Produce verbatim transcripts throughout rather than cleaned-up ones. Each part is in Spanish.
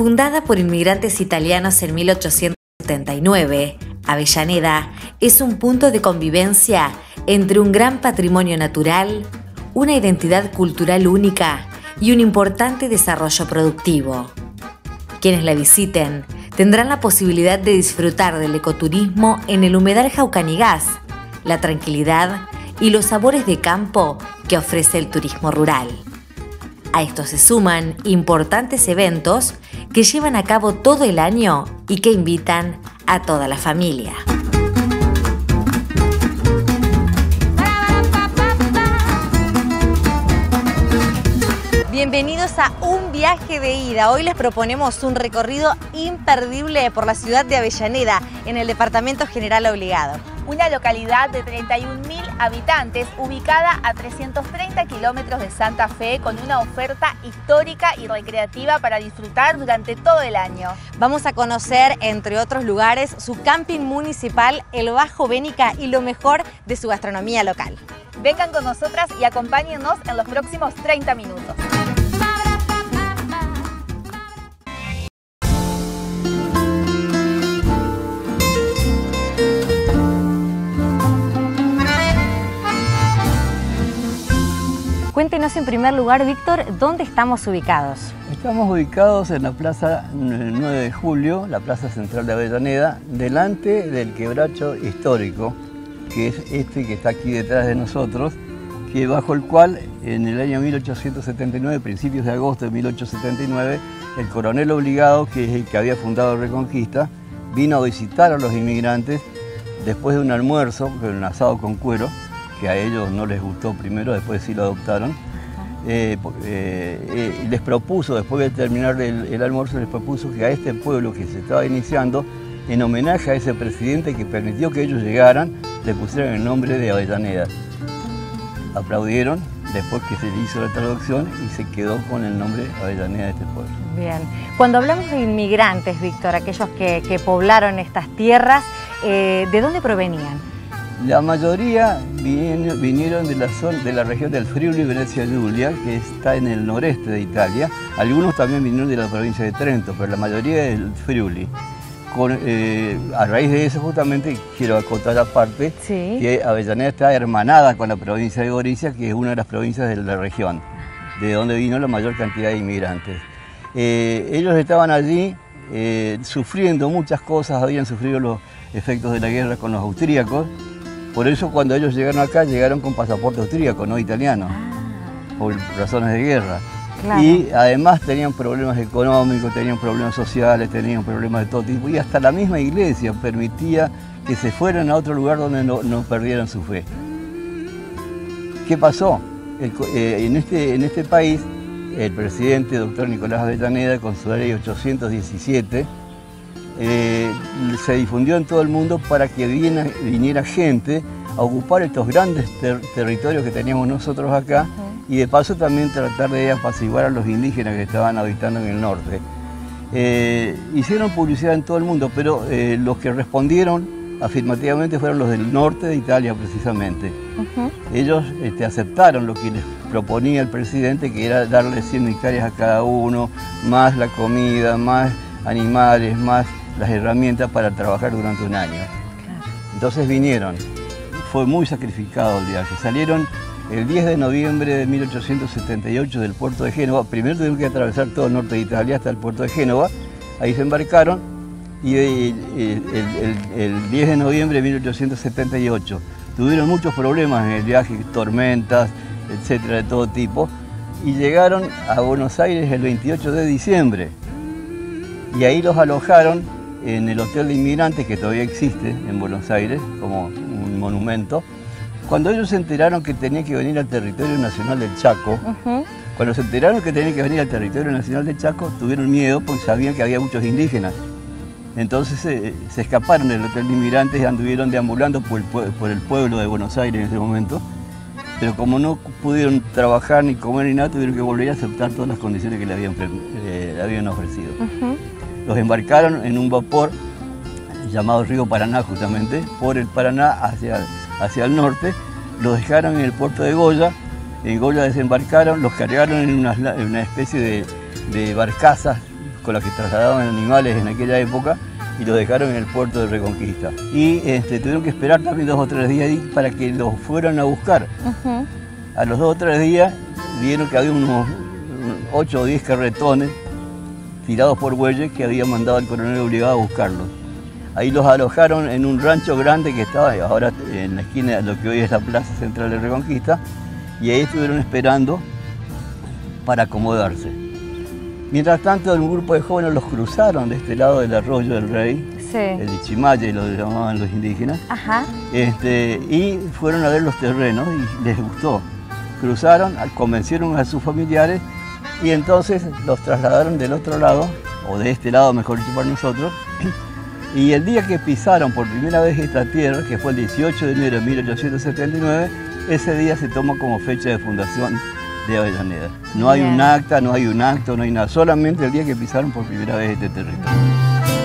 Fundada por inmigrantes italianos en mil ochocientos setenta y nueve, Avellaneda es un punto de convivencia entre un gran patrimonio natural, una identidad cultural única y un importante desarrollo productivo. Quienes la visiten tendrán la posibilidad de disfrutar del ecoturismo en el humedal Jaucanigás, la tranquilidad y los sabores de campo que ofrece el turismo rural. A esto se suman importantes eventos que llevan a cabo todo el año y que invitan a toda la familia. Bienvenidos a un viaje de ida. Hoy les proponemos un recorrido imperdible por la ciudad de Avellaneda, en el departamento General Obligado. Una localidad de treinta y un mil habitantes, ubicada a trescientos treinta kilómetros de Santa Fe, con una oferta histórica y recreativa para disfrutar durante todo el año. Vamos a conocer, entre otros lugares, su camping municipal, el Bajo Bénica, y lo mejor de su gastronomía local. Vengan con nosotras y acompáñennos en los próximos treinta minutos. Cuéntenos en primer lugar, Víctor, ¿dónde estamos ubicados? Estamos ubicados en la Plaza nueve de julio, la plaza central de Avellaneda, delante del quebracho histórico, que es este que está aquí detrás de nosotros, que bajo el cual en el año mil ochocientos setenta y nueve, principios de agosto de mil ochocientos setenta y nueve, el coronel Obligado, que es el que había fundado Reconquista, vino a visitar a los inmigrantes después de un almuerzo, un asado con cuero, que a ellos no les gustó primero, después sí lo adoptaron. Eh, eh, eh, les propuso, después de terminar el, el almuerzo, les propuso que a este pueblo que se estaba iniciando, en homenaje a ese presidente que permitió que ellos llegaran, le pusieran el nombre de Avellaneda. Aplaudieron, después que se le hizo la traducción, y se quedó con el nombre Avellaneda de este pueblo. Bien. Cuando hablamos de inmigrantes, Víctor, aquellos que, que poblaron estas tierras, eh, ¿de dónde provenían? La mayoría vinieron, vinieron de, la zona, de la región del Friuli, Venezia Giulia, que está en el noreste de Italia. Algunos también vinieron de la provincia de Trento, pero la mayoría del Friuli. Con, eh, a raíz de eso, justamente, quiero acotar aparte, sí, que Avellaneda está hermanada con la provincia de Gorizia, que es una de las provincias de la región, de donde vino la mayor cantidad de inmigrantes. Eh, ellos estaban allí eh, sufriendo muchas cosas, habían sufrido los efectos de la guerra con los austríacos. Por eso cuando ellos llegaron acá, llegaron con pasaporte austríaco, no italiano, por razones de guerra. Claro. Y además tenían problemas económicos, tenían problemas sociales, tenían problemas de todo tipo. Y hasta la misma iglesia permitía que se fueran a otro lugar donde no, no perdieran su fe. ¿Qué pasó? El, eh, en, este, en este país, el presidente, doctor Nicolás Avellaneda, con su ley ochocientos diecisiete, Eh, se difundió en todo el mundo para que viniera, viniera gente a ocupar estos grandes ter territorios que teníamos nosotros acá, uh-huh, y de paso también tratar de apaciguar a los indígenas que estaban habitando en el norte. Eh, hicieron publicidad en todo el mundo, pero eh, los que respondieron afirmativamente fueron los del norte de Italia precisamente. Uh-huh. Ellos este, aceptaron lo que les proponía el presidente, que era darle cien hectáreas a cada uno, más la comida, más animales, más las herramientas para trabajar durante un año. Claro. Entonces vinieron, fue muy sacrificado el viaje. Salieron el diez de noviembre de mil ochocientos setenta y ocho del puerto de Génova. Primero tuvieron que atravesar todo el norte de Italia hasta el puerto de Génova. Ahí se embarcaron y el, el, el, el diez de noviembre de mil ochocientos setenta y ocho tuvieron muchos problemas en el viaje, tormentas, etcétera, de todo tipo, y llegaron a Buenos Aires el veintiocho de diciembre. Y ahí los alojaron en el Hotel de Inmigrantes, que todavía existe en Buenos Aires, como un monumento. Cuando ellos se enteraron que tenían que venir al territorio nacional del Chaco, uh-huh, cuando se enteraron que tenían que venir al territorio nacional del Chaco, tuvieron miedo porque sabían que había muchos indígenas. Entonces eh, se escaparon del Hotel de Inmigrantes y anduvieron deambulando por el, por el pueblo de Buenos Aires en ese momento. Pero como no pudieron trabajar ni comer ni nada, tuvieron que volver a aceptar todas las condiciones que le habían, eh, le habían ofrecido. Uh-huh. Los embarcaron en un vapor llamado Río Paraná, justamente, por el Paraná hacia, hacia el norte. Los dejaron en el puerto de Goya. En Goya desembarcaron, los cargaron en una, en una especie de, de barcazas con las que trasladaban animales en aquella época y los dejaron en el puerto de Reconquista. Y este, tuvieron que esperar también dos o tres días ahí para que los fueran a buscar. Uh-huh. A los dos o tres días vieron que había unos ocho o diez carretones tirados por bueyes que había mandado el coronel obligado a buscarlos. Ahí los alojaron en un rancho grande que estaba ahora en la esquina de lo que hoy es la Plaza Central de Reconquista, y ahí estuvieron esperando para acomodarse. Mientras tanto, un grupo de jóvenes los cruzaron de este lado del arroyo del Rey, sí. el Ichimaya, lo llamaban los indígenas, Ajá. Este, y fueron a ver los terrenos y les gustó. Cruzaron, convencieron a sus familiares y entonces los trasladaron del otro lado, o de este lado mejor dicho para nosotros, y el día que pisaron por primera vez esta tierra, que fue el dieciocho de enero de mil ochocientos setenta y nueve, ese día se toma como fecha de fundación de Avellaneda. No hay Bien. un acta, no hay un acto, no hay nada, solamente el día que pisaron por primera vez este territorio.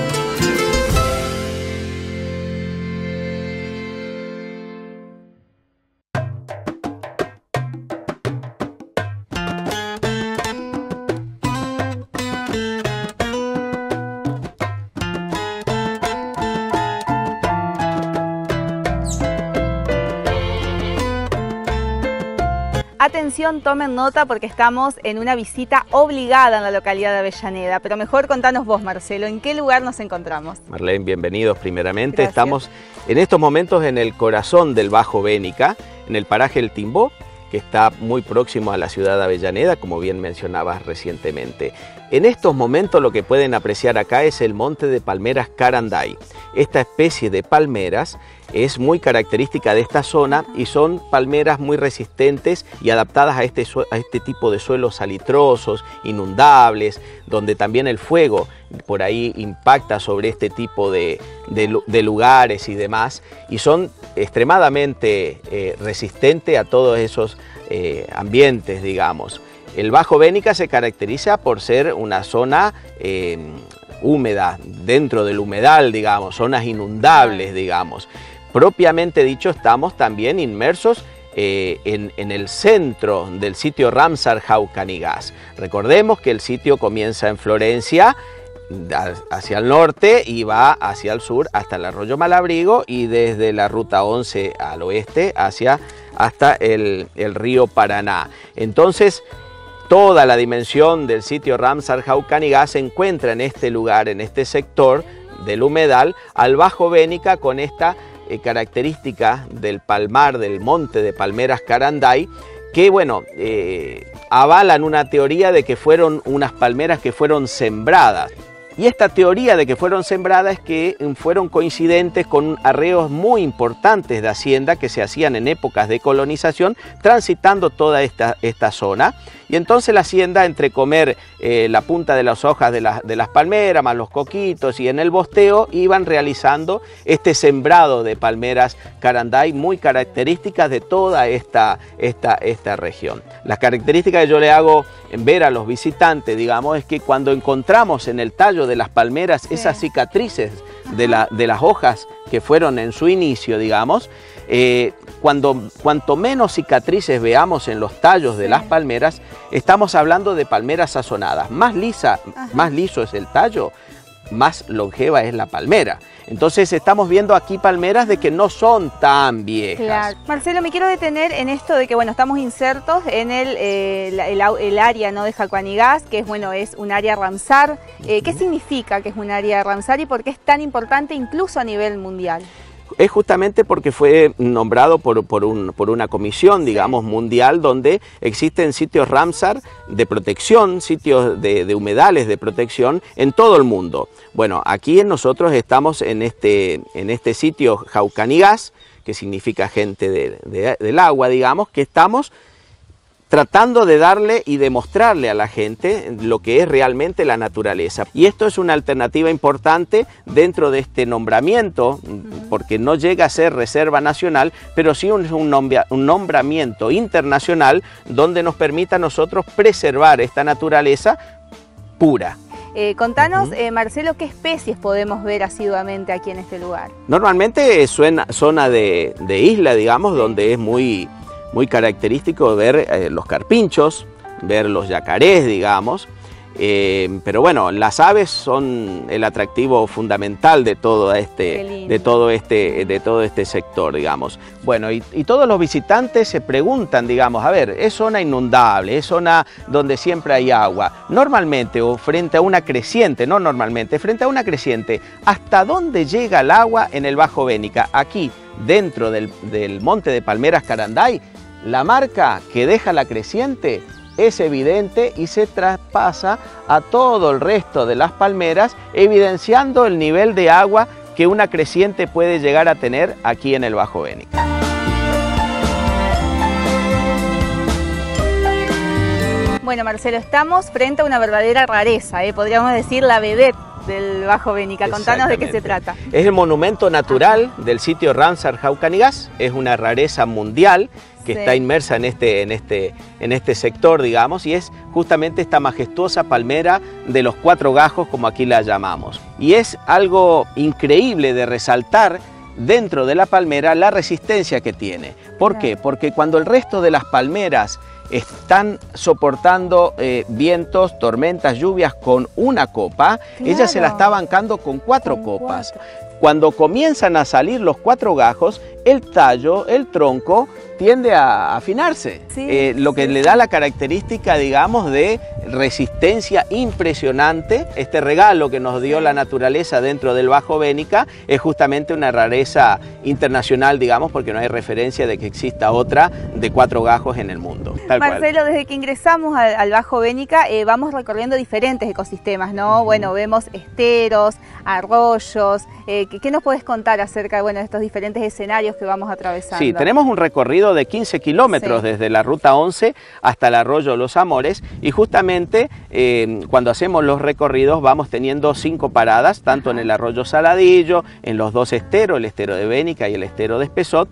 Atención, tomen nota porque estamos en una visita obligada en la localidad de Avellaneda, pero mejor contanos vos, Marcelo, ¿en qué lugar nos encontramos? Marlene, bienvenidos primeramente. Gracias. Estamos en estos momentos en el corazón del Bajo Bénica, en el paraje El Timbó, que está muy próximo a la ciudad de Avellaneda, como bien mencionabas recientemente. En estos momentos lo que pueden apreciar acá es el monte de palmeras Caranday. Esta especie de palmeras es muy característica de esta zona y son palmeras muy resistentes y adaptadas a este, a este tipo de suelos salitrosos, inundables, donde también el fuego por ahí impacta sobre este tipo de, de, de lugares y demás, y son extremadamente eh, resistentes a todos esos eh, ambientes, digamos. El Bajo Bénica se caracteriza por ser una zona eh, húmeda, dentro del humedal, digamos, zonas inundables, digamos. Propiamente dicho, estamos también inmersos eh, en, en el centro del sitio Ramsar Jaucanigas. Recordemos que el sitio comienza en Florencia, hacia el norte, y va hacia el sur hasta el arroyo Malabrigo, y desde la ruta once al oeste hacia, hasta el, el río Paraná. Entonces, toda la dimensión del sitio Ramsar Jaucanigas se encuentra en este lugar, en este sector del humedal, al Bajo Bénica, con esta eh, característica del palmar, del monte de palmeras Caranday, que bueno, eh, avalan una teoría de que fueron unas palmeras que fueron sembradas. Y esta teoría de que fueron sembradas es que fueron coincidentes con arreos muy importantes de hacienda que se hacían en épocas de colonización, transitando toda esta, esta zona. Y entonces la hacienda, entre comer eh, la punta de las hojas de, la, de las palmeras, más los coquitos, y en el bosteo iban realizando este sembrado de palmeras Caranday, muy características de toda esta, esta, esta región. Las características que yo le hago ver a los visitantes, digamos, es que cuando encontramos en el tallo de las palmeras sí. esas cicatrices de, la, de las hojas que fueron en su inicio, digamos, eh, cuando, cuanto menos cicatrices veamos en los tallos de sí. las palmeras, estamos hablando de palmeras sazonadas. Más lisa, Ajá. más liso es el tallo, más longeva es la palmera. Entonces estamos viendo aquí palmeras de que no son tan viejas. Claro. Marcelo, me quiero detener en esto de que bueno, estamos insertos en el, eh, el, el área, ¿no?, de Jaucanigas, que es, bueno, es un área Ramsar. Eh, ¿Qué significa que es un área Ramsar y por qué es tan importante incluso a nivel mundial? Es justamente porque fue nombrado por, por, un, por una comisión, digamos, mundial, donde existen sitios Ramsar de protección, sitios de, de humedales de protección en todo el mundo. Bueno, aquí nosotros estamos en este, en este sitio Jaucanigas, que significa gente de, de, del agua, digamos, que estamos tratando de darle y demostrarle a la gente lo que es realmente la naturaleza. Y esto es una alternativa importante dentro de este nombramiento, porque no llega a ser reserva nacional, pero sí un, un, nombra, un nombramiento internacional donde nos permita a nosotros preservar esta naturaleza pura. Eh, contanos, uh-huh. eh, Marcelo, ¿qué especies podemos ver asiduamente aquí en este lugar? Normalmente es zona, zona de, de isla, digamos, donde es muy... muy característico ver eh, los carpinchos, ver los yacarés, digamos, Eh, pero bueno, las aves son el atractivo fundamental de todo este, de todo este, de todo este sector, digamos. Bueno, y, y todos los visitantes se preguntan, digamos, a ver, es zona inundable, es zona donde siempre hay agua. Normalmente, o frente a una creciente, no normalmente, frente a una creciente, ¿hasta dónde llega el agua en el Bajo Bénica? Aquí, dentro del, del monte de Palmeras Caranday, la marca que deja la creciente es evidente y se traspasa a todo el resto de las palmeras, evidenciando el nivel de agua que una creciente puede llegar a tener aquí en el Bajo Bénica. Bueno, Marcelo, estamos frente a una verdadera rareza, ¿eh? Podríamos decir la vedette del Bajo Bénica. Contanos de qué se trata. Es el monumento natural del sitio Ramsar Jaucanigas, es una rareza mundial que sí. está inmersa en este, en, este, en este sector, digamos, y es justamente esta majestuosa palmera de los cuatro gajos, como aquí la llamamos. Y es algo increíble de resaltar dentro de la palmera la resistencia que tiene. ¿Por claro. qué? Porque cuando el resto de las palmeras están soportando eh, vientos, tormentas, lluvias con una copa, claro. ella se la está bancando con cuatro con copas. Cuatro. Cuando comienzan a salir los cuatro gajos, el tallo, el tronco, tiende a afinarse, sí, eh, lo que sí. le da la característica, digamos, de resistencia impresionante. Este regalo que nos dio la naturaleza dentro del Bajo Bénica es justamente una rareza internacional, digamos, porque no hay referencia de que exista otra de cuatro gajos en el mundo. Tal Marcelo, cual. Desde que ingresamos al, al Bajo Bénica eh, vamos recorriendo diferentes ecosistemas, ¿no? Uh-huh. Bueno, vemos esteros, arroyos. Eh, ¿qué, ¿Qué nos puedes contar acerca de, bueno, de estos diferentes escenarios que vamos atravesando? Sí, tenemos un recorrido de quince kilómetros sí. desde la ruta once hasta el arroyo Los Amores, y justamente eh, cuando hacemos los recorridos vamos teniendo cinco paradas, tanto Ajá. en el arroyo Saladillo, en los dos esteros, el estero de Bénica y el estero de Espesot,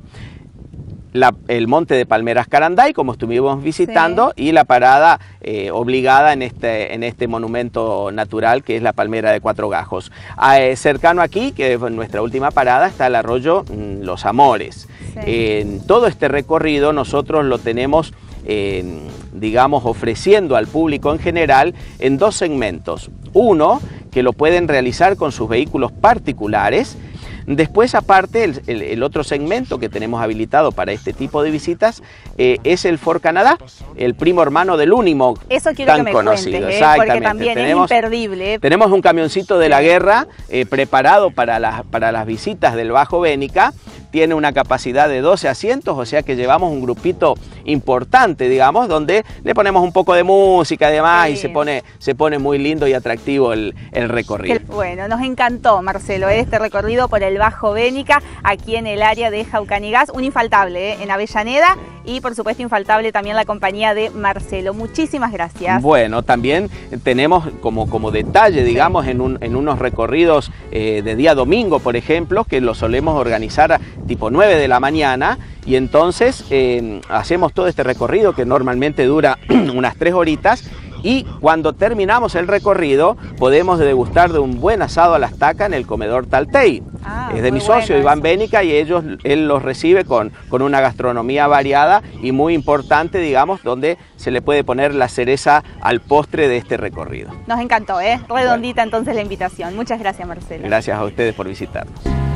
La, el monte de Palmeras Caranday, como estuvimos visitando, sí. y la parada eh, obligada en este, en este monumento natural que es la Palmera de Cuatro Gajos. Eh, cercano aquí, que es nuestra última parada, está el arroyo mm, Los Amores. Sí. En todo este recorrido nosotros lo tenemos, eh, digamos, ofreciendo al público en general en dos segmentos. Uno, que lo pueden realizar con sus vehículos particulares. Después, aparte, el, el, el otro segmento que tenemos habilitado para este tipo de visitas eh, es el Ford Canadá, el primo hermano del Unimog. Eso quiero tan que me conocido. cuentes, ¿eh? Exactamente. Porque también tenemos, es imperdible. ¿eh? Tenemos un camioncito de la guerra eh, preparado para las, para las visitas del Bajo Bénica. Tiene una capacidad de doce asientos, o sea que llevamos un grupito importante, digamos, donde le ponemos un poco de música y demás, sí. y se pone, se pone muy lindo y atractivo el, el recorrido. Bueno, nos encantó, Marcelo, este recorrido por el Bajo Bénica, aquí en el área de Jaucanigas, un infaltable ¿eh? en Avellaneda, y por supuesto infaltable también la compañía de Marcelo. Muchísimas gracias. Bueno, también tenemos como, como detalle, digamos, sí. en, un, en unos recorridos eh, de día domingo, por ejemplo, que los solemos organizar tipo nueve de la mañana, y entonces eh, hacemos todo este recorrido que normalmente dura unas tres horitas, y cuando terminamos el recorrido podemos degustar de un buen asado a la estaca en el comedor Taltey. Ah, es de mi socio bueno Iván Bénica, y ellos, él los recibe con, con una gastronomía variada y muy importante, digamos, donde se le puede poner la cereza al postre de este recorrido. Nos encantó, ¿eh? Redondita bueno. entonces la invitación. Muchas gracias, Marcelo. Gracias a ustedes por visitarnos.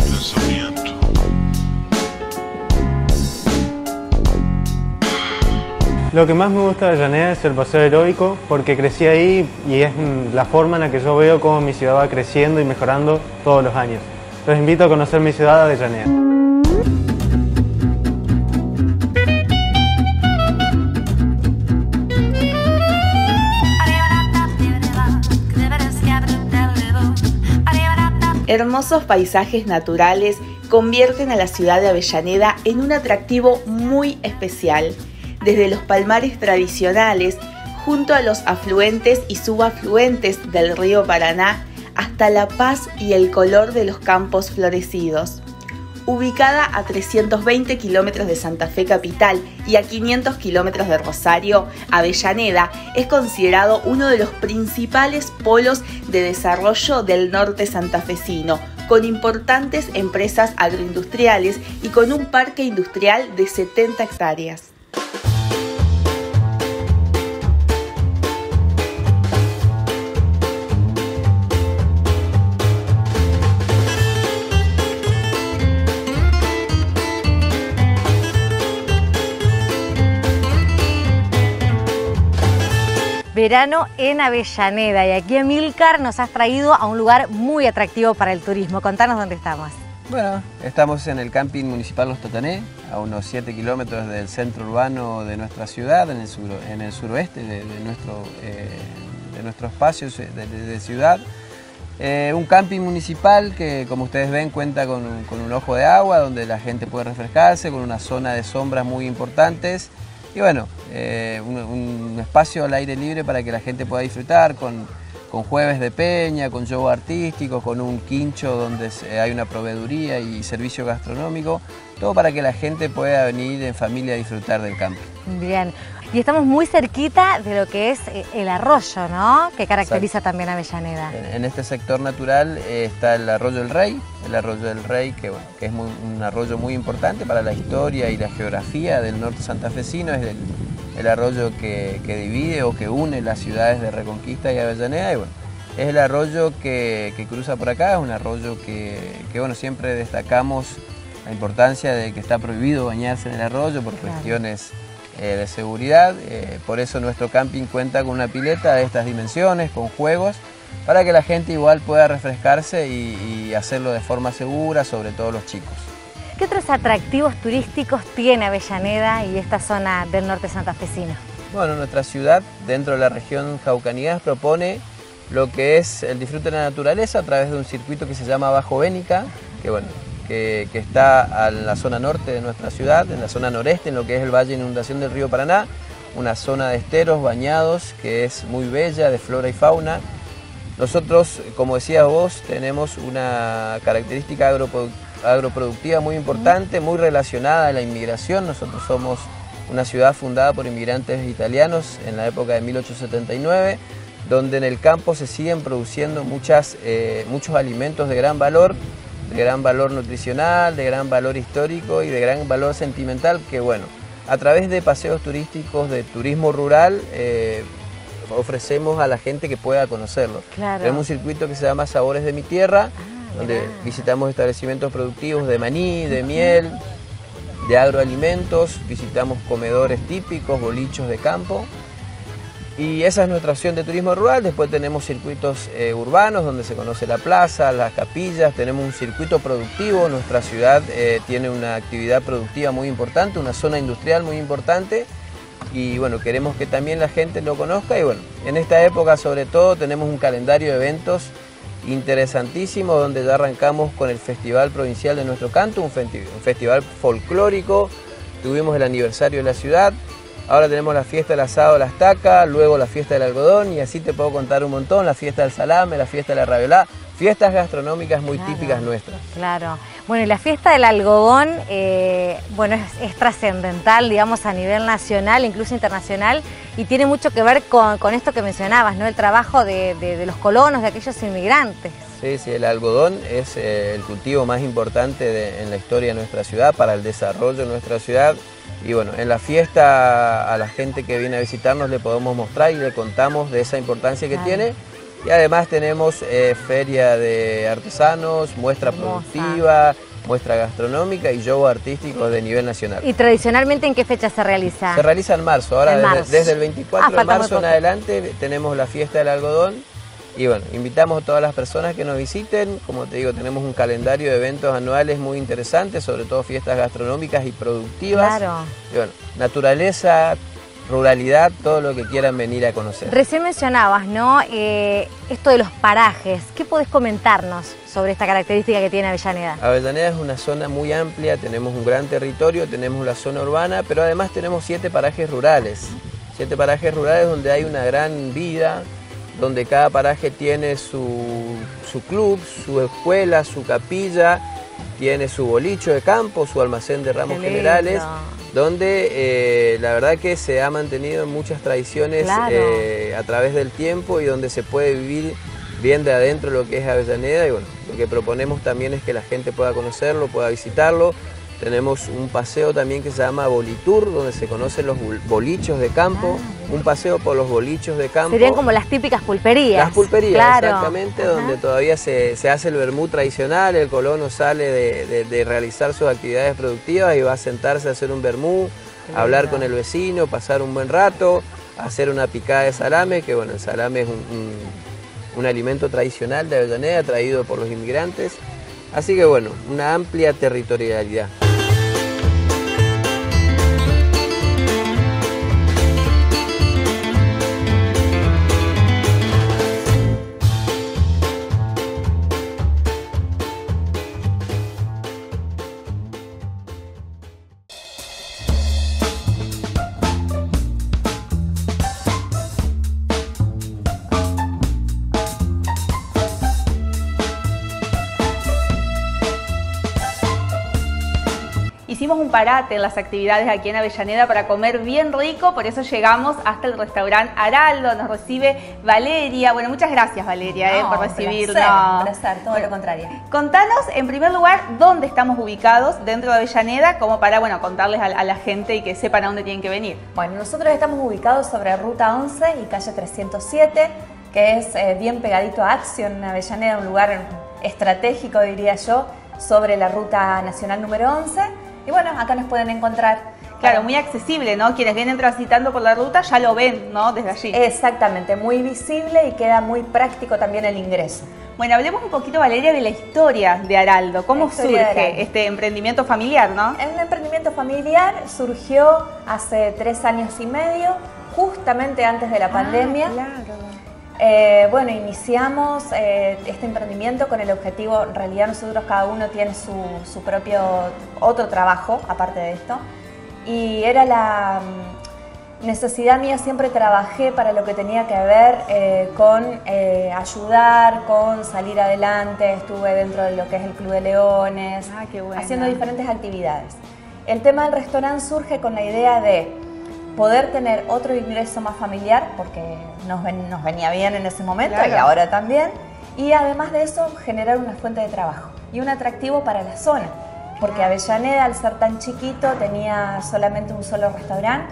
Lo que más me gusta de Avellaneda es el paseo heroico, porque crecí ahí y es la forma en la que yo veo cómo mi ciudad va creciendo y mejorando todos los años. Los invito a conocer mi ciudad, Avellaneda. Hermosos paisajes naturales convierten a la ciudad de Avellaneda en un atractivo muy especial. Desde los palmares tradicionales, junto a los afluentes y subafluentes del río Paraná, hasta la paz y el color de los campos florecidos. Ubicada a trescientos veinte kilómetros de Santa Fe capital y a quinientos kilómetros de Rosario, Avellaneda es considerado uno de los principales polos de desarrollo del norte santafesino, con importantes empresas agroindustriales y con un parque industrial de setenta hectáreas. verano en Avellaneda. Y aquí, Amílcar, nos has traído a un lugar muy atractivo para el turismo. Contanos dónde estamos. Bueno, estamos en el camping municipal Los Totané, a unos siete kilómetros del centro urbano de nuestra ciudad, en el, sur, en el suroeste de, de, nuestro, eh, de nuestro espacio de, de, de ciudad. Eh, un camping municipal que, como ustedes ven, cuenta con un, con un ojo de agua donde la gente puede refrescarse, con una zona de sombras muy importantes y bueno, eh, un, un espacio al aire libre para que la gente pueda disfrutar con, con jueves de peña, con show artístico, con un quincho donde hay una proveeduría y servicio gastronómico, todo para que la gente pueda venir en familia a disfrutar del camping. Bien. Y estamos muy cerquita de lo que es el arroyo, ¿no? Que caracteriza Exacto. también a Avellaneda. En, en este sector natural eh, está el Arroyo del Rey, el Arroyo del Rey que, bueno, que es muy, un arroyo muy importante para la historia y la geografía del norte santafesino, es el, el arroyo que, que divide o que une las ciudades de Reconquista y Avellaneda y bueno, es el arroyo que, que cruza por acá, es un arroyo que, que bueno, siempre destacamos la importancia de que está prohibido bañarse en el arroyo por claro. cuestiones Eh, de seguridad, eh, por eso nuestro camping cuenta con una pileta de estas dimensiones, con juegos, para que la gente igual pueda refrescarse y, y hacerlo de forma segura, sobre todo los chicos. ¿Qué otros atractivos turísticos tiene Avellaneda y esta zona del norte santafesino? Bueno, nuestra ciudad, dentro de la región Jaucanigás, propone lo que es el disfrute de la naturaleza a través de un circuito que se llama Bajo Bénica, que bueno, Que, que está en la zona norte de nuestra ciudad, en la zona noreste, en lo que es el Valle de Inundación del río Paraná, una zona de esteros bañados que es muy bella, de flora y fauna. Nosotros, como decías vos, tenemos una característica agroprodu agroproductiva muy importante, muy relacionada a la inmigración. Nosotros somos una ciudad fundada por inmigrantes italianos en la época de mil ochocientos setenta y nueve, donde en el campo se siguen produciendo muchas, eh, muchos alimentos de gran valor, de gran valor nutricional, de gran valor histórico y de gran valor sentimental que bueno, a través de paseos turísticos, de turismo rural, eh, ofrecemos a la gente que pueda conocerlo. Claro. Tenemos un circuito que se llama Sabores de mi Tierra, ah, donde mirá. visitamos establecimientos productivos de maní, de miel, de agroalimentos, visitamos comedores típicos, bolichos de campo. Y esa es nuestra opción de turismo rural. Después tenemos circuitos eh, urbanos donde se conoce la plaza, las capillas, tenemos un circuito productivo, nuestra ciudad eh, tiene una actividad productiva muy importante, una zona industrial muy importante y bueno, queremos que también la gente lo conozca y bueno, en esta época sobre todo tenemos un calendario de eventos interesantísimo donde ya arrancamos con el Festival Provincial de nuestro canto, un, festi un festival folclórico, tuvimos el aniversario de la ciudad. Ahora tenemos la fiesta del asado de la estaca, luego la fiesta del algodón y así te puedo contar un montón, la fiesta del salame, la fiesta de la raviolá, fiestas gastronómicas muy claro, típicas nuestras. Claro. Bueno, y la fiesta del algodón, eh, bueno, es, es trascendental, digamos, a nivel nacional, incluso internacional, y tiene mucho que ver con, con esto que mencionabas, ¿no? El trabajo de, de, de los colonos, de aquellos inmigrantes. Sí, sí, el algodón es eh, el cultivo más importante de, en la historia de nuestra ciudad, para el desarrollo de nuestra ciudad. Y bueno, en la fiesta a la gente que viene a visitarnos le podemos mostrar y le contamos de esa importancia que claro. tiene. Y además tenemos eh, feria de artesanos, muestra Hermosa. productiva, muestra gastronómica y show artístico de nivel nacional. ¿Y tradicionalmente en qué fecha se realiza? Se realiza en marzo. Ahora en desde, marzo. desde el veinticuatro ah, de marzo en adelante tenemos la fiesta del algodón. Y bueno, invitamos a todas las personas que nos visiten. Como te digo, tenemos un calendario de eventos anuales muy interesantes, sobre todo fiestas gastronómicas y productivas. Claro. Y bueno, naturaleza, ruralidad, todo lo que quieran venir a conocer. Recién mencionabas, ¿no? Eh, esto de los parajes. ¿Qué podés comentarnos sobre esta característica que tiene Avellaneda? Avellaneda es una zona muy amplia, tenemos un gran territorio, tenemos la zona urbana, pero además tenemos siete parajes rurales. Siete parajes rurales donde hay una gran vida, donde cada paraje tiene su, su club, su escuela, su capilla, tiene su bolicho de campo, su almacén de ramos generales, donde eh, la verdad que se ha mantenido muchas tradiciones claro. eh, a través del tiempo y donde se puede vivir bien de adentro lo que es Avellaneda y bueno, lo que proponemos también es que la gente pueda conocerlo, pueda visitarlo. Tenemos un paseo también que se llama Bolitour, donde se conocen los bolichos de campo, ah. un paseo por los bolichos de campo. Serían como las típicas pulperías. Las pulperías, claro. exactamente, Ajá. donde todavía se, se hace el vermú tradicional, el colono sale de, de, de realizar sus actividades productivas y va a sentarse a hacer un vermú, a hablar con el vecino, pasar un buen rato. a hacer una picada de salame, que bueno, el salame es un, un, un alimento tradicional de Avellaneda, traído por los inmigrantes. Así que bueno, una amplia territorialidad. Hicimos un parate en las actividades aquí en Avellaneda para comer bien rico, por eso llegamos hasta el restaurante Araldo. Nos recibe Valeria. Bueno, muchas gracias Valeria no, eh, por recibirnos. Un placer, placer, todo lo contrario. Contanos, en primer lugar, dónde estamos ubicados dentro de Avellaneda, como para bueno, contarles a, a la gente y que sepan a dónde tienen que venir. Bueno, nosotros estamos ubicados sobre Ruta once y calle trescientos siete, que es eh, bien pegadito a Acción, Avellaneda, un lugar estratégico, diría yo, sobre la Ruta Nacional número once. Y bueno, acá nos pueden encontrar. Claro, muy accesible, ¿no? Quienes vienen transitando por la ruta ya lo ven, ¿no? Desde allí. Exactamente, muy visible y queda muy práctico también el ingreso. Bueno, hablemos un poquito, Valeria, de la historia de Araldo. ¿Cómo surge este emprendimiento familiar, no? Un emprendimiento familiar surgió hace tres años y medio, justamente antes de la pandemia. Ah, claro. Eh, bueno, iniciamos eh, este emprendimiento con el objetivo, en realidad nosotros cada uno tiene su, su propio otro trabajo aparte de esto, y era la um, necesidad mía, siempre trabajé para lo que tenía que ver eh, con eh, ayudar, con salir adelante. Estuve dentro de lo que es el Club de Leones, ah, qué buena. haciendo diferentes actividades. El tema del restaurante surge con la idea de poder tener otro ingreso más familiar, porque nos, ven, nos venía bien en ese momento, claro, y ahora también, y además de eso generar una fuente de trabajo y un atractivo para la zona, porque Avellaneda, al ser tan chiquito, tenía solamente un solo restaurante,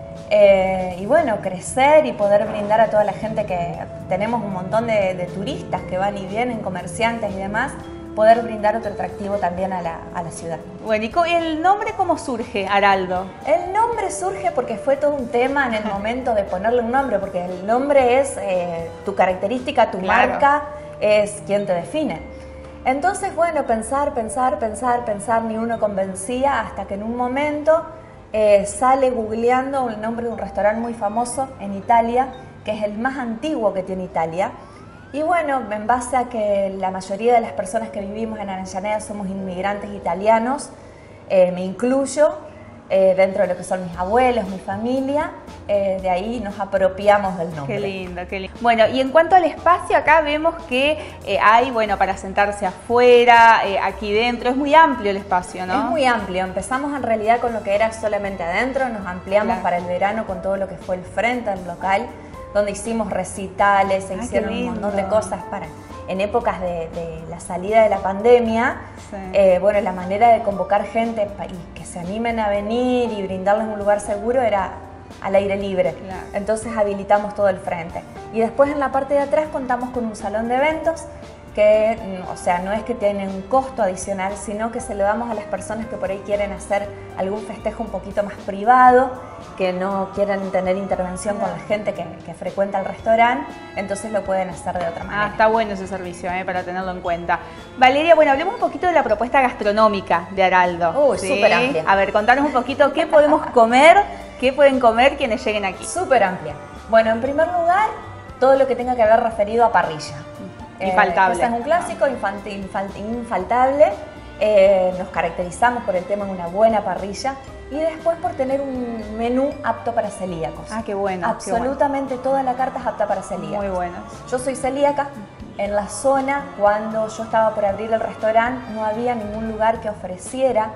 eh, y bueno, crecer y poder brindar a toda la gente, que tenemos un montón de, de turistas que van y vienen, comerciantes y demás, poder brindar otro atractivo también a la, a la ciudad. Bueno, ¿y el nombre cómo surge, Araldo? El nombre surge porque fue todo un tema en el momento de ponerle un nombre, porque el nombre es eh, tu característica, tu claro. marca, es quien te define. Entonces, bueno, pensar, pensar, pensar, pensar, ni uno convencía, hasta que en un momento eh, sale googleando el nombre de un restaurante muy famoso en Italia, que es el más antiguo que tiene Italia. Y bueno, en base a que la mayoría de las personas que vivimos en Avellaneda somos inmigrantes italianos, eh, me incluyo eh, dentro de lo que son mis abuelos, mi familia, eh, de ahí nos apropiamos del nombre. Qué lindo, qué lindo. Bueno, y en cuanto al espacio, acá vemos que eh, hay, bueno, para sentarse afuera, eh, aquí dentro, es muy amplio el espacio, ¿no? Es muy amplio, empezamos en realidad con lo que era solamente adentro, nos ampliamos claro. para el verano con todo lo que fue el frente del local, donde hicimos recitales, se Ay, hicieron un montón de cosas para en épocas de, de la salida de la pandemia. Sí. Eh, bueno, la manera de convocar gente y que se animen a venir y brindarles un lugar seguro era al aire libre. Claro. Entonces habilitamos todo el frente. Y después en la parte de atrás contamos con un salón de eventos que, o sea, no es que tiene un costo adicional, sino que se lo damos a las personas que por ahí quieren hacer algún festejo un poquito más privado, que no quieran tener intervención con la gente que, que frecuenta el restaurante, entonces lo pueden hacer de otra manera. Ah, está bueno ese servicio, eh, para tenerlo en cuenta. Valeria, bueno, hablemos un poquito de la propuesta gastronómica de Araldo. Uy, ¿sí? Súper amplia. A ver, contanos un poquito qué podemos comer, qué pueden comer quienes lleguen aquí. Súper amplia. Bueno, en primer lugar, todo lo que tenga que ver referido a parrilla. Infaltable. Eh, ese es un clásico, infant, infant, infaltable. Eh, nos caracterizamos por el tema de una buena parrilla y después por tener un menú apto para celíacos. Ah, qué bueno. Absolutamente qué bueno. toda la carta es apta para celíacos. Muy bueno. Yo soy celíaca. En la zona, cuando yo estaba por abrir el restaurante, no había ningún lugar que ofreciera,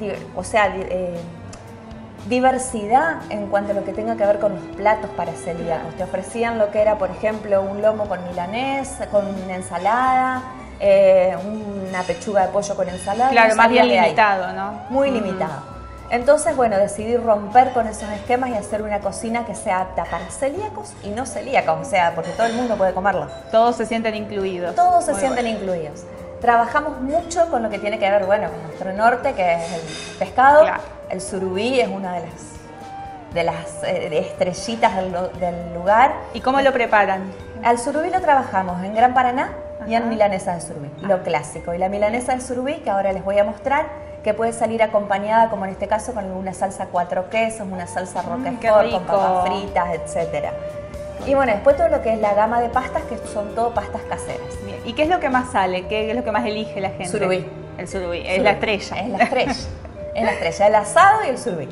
o sea, eh, diversidad en cuanto a lo que tenga que ver con los platos para celíacos. Te ofrecían lo que era, por ejemplo, un lomo con milanés, con una ensalada, eh, una pechuga de pollo con ensalada. Claro, más bien limitado, ¿no? Muy mm. limitado. Entonces, bueno, decidí romper con esos esquemas y hacer una cocina que sea apta para celíacos y no celíacos, o sea, porque todo el mundo puede comerlo. Todos se sienten incluidos. Todos se Muy sienten bueno. incluidos. Trabajamos mucho con lo que tiene que ver, bueno, con nuestro norte, que es el pescado. Claro. El surubí es una de las de las eh, estrellitas del, del lugar. ¿Y cómo lo preparan? Al surubí lo trabajamos en Gran Paraná. Ajá. Y en milanesa de surubí, lo clásico. Y la milanesa de surubí, que ahora les voy a mostrar, que puede salir acompañada, como en este caso, con una salsa cuatro quesos, una salsa roquefort, con papas fritas, etcétera. Y bueno, después todo lo que es la gama de pastas, que son todo pastas caseras. Bien. ¿Y qué es lo que más sale? ¿Qué es lo que más elige la gente? Surubí. El surubí, es surubí. La estrella. Es la estrella, es la estrella, el asado y el surubí.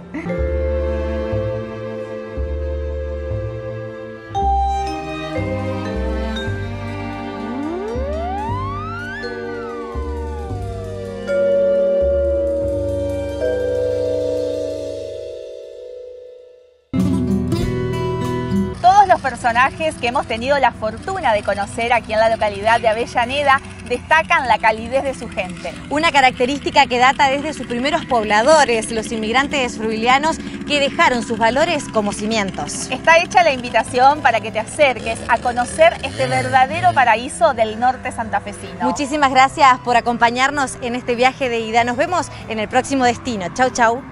Personajes que hemos tenido la fortuna de conocer aquí en la localidad de Avellaneda destacan la calidez de su gente. Una característica que data desde sus primeros pobladores, los inmigrantes fruilianos que dejaron sus valores como cimientos. Está hecha la invitación para que te acerques a conocer este verdadero paraíso del norte santafesino. Muchísimas gracias por acompañarnos en este viaje de ida. Nos vemos en el próximo destino. Chau, chau.